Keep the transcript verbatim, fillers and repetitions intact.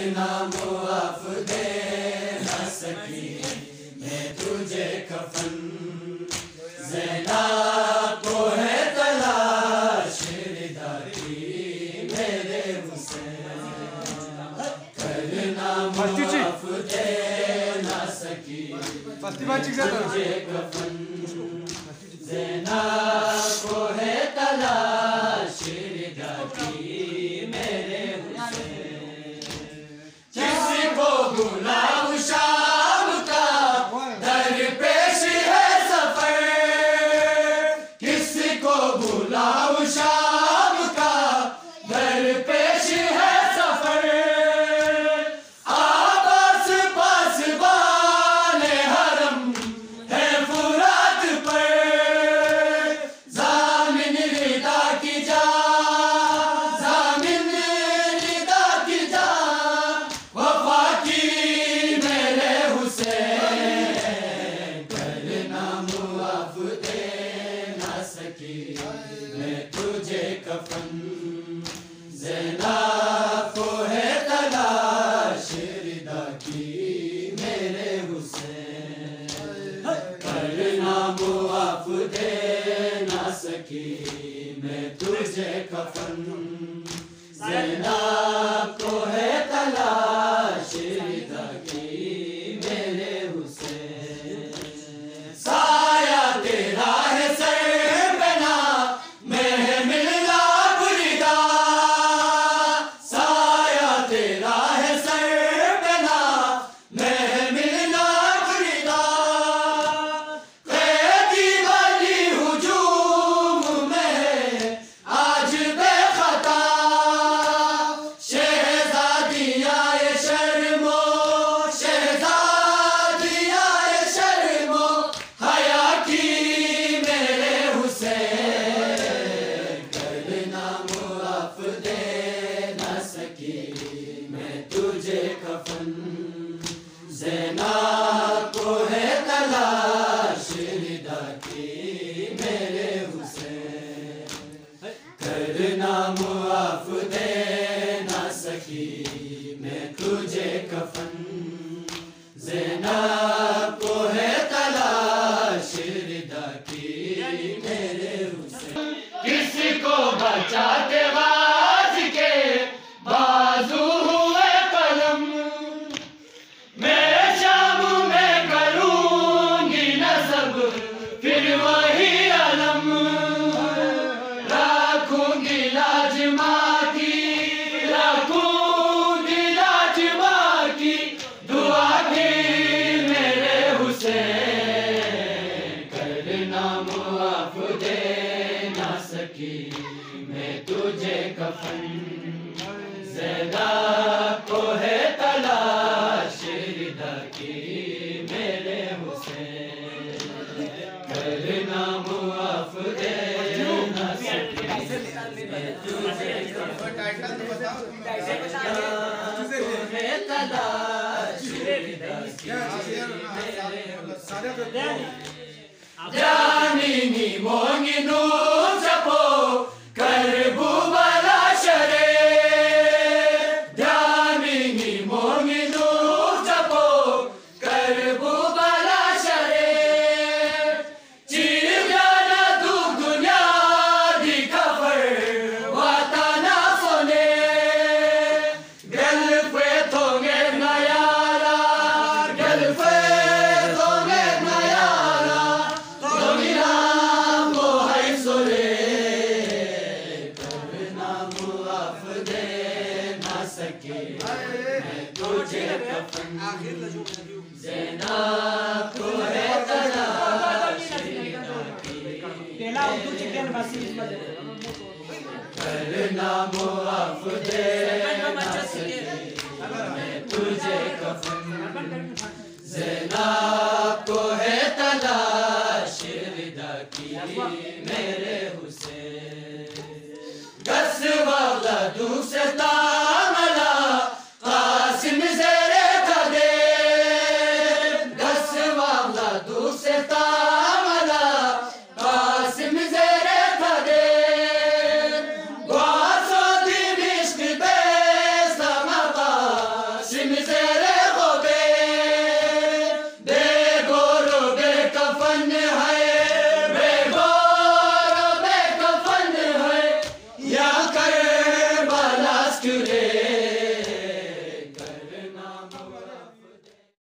करना मुआफ दे न सकी मैं तुझे कफन, ज़ैनब को है तलाश रिदा की मेरे हुसैन, करना मुआफ दे न सकी तुझे कफन, ज़ैनब को है तलाश रिदा की मेरे हुसैन, जिसको बुलाऊं शाम का दरपेश है सफर, किसको बुलाऊं शाम का दरपेश है सफर, आबास पास बाने हरम है फुरात पर, ज़ामिन रिदा की जा ज़ामिन रिदा की जा वफा की मेरे हुसैन, करना मुआफ दे न सकी मैं तुझे कफन, ज़ैनब को है तलाश रिदा की मेरे हुसैन, करना मुआफ दे न सकी मैं तुझे कफन, ज़ैनब को है तलाश रिदा की मेरे हुसैन, साया तेरा है सर पे ना महमिल लाभ रिदा, साया तेरा है सर पे ना महमिल लाभ रिदा, कैदी वाली हुजूम में आज बेखता, शहज़ादियाँ ये शर्मो शहज़ादियाँ ये शर्मो हया की मेरे हुसैन, करना मुआफ दे न सकी मैं तुझे कफन, ज़ैनब को है तलाश रिदा की मेरे हुसैन, करना मुआफ दे न सकी मैं तुझे कफन, ज़ैनब को है तलाश रिदा की मेरे हुसैन, किसको बचाते गाज़ी के बाजू हुए कलम, मैं शाम में करूंगी नज़ब फिर वही अलम, रखूंगी लाज माँ की रखूंगी लाज माँ की दुआ की मेरे हुसैन, करना मुआफ दे न सकी मैं तुझे कफन, ज़ैनब को है तलाश रिदा की मेरे हुसैन, करना मुआफ दे न सकी मैं तुझे कफन, ज़ैनब को है तलाश रिदा की मेरे हुसैन, जानिनी मोंगिनू जपो करबू बला शरे, जानिनी मोंगिनू जपो करबू बला शरे, चीर जाना तू दुनिया दी खबर वाताना सोने, गल पे थोंगे नयारा गल पे थोंगे नयारा तुझे कफन, ज़ैनब को है तलाश रिदा की, करना मुआफ दे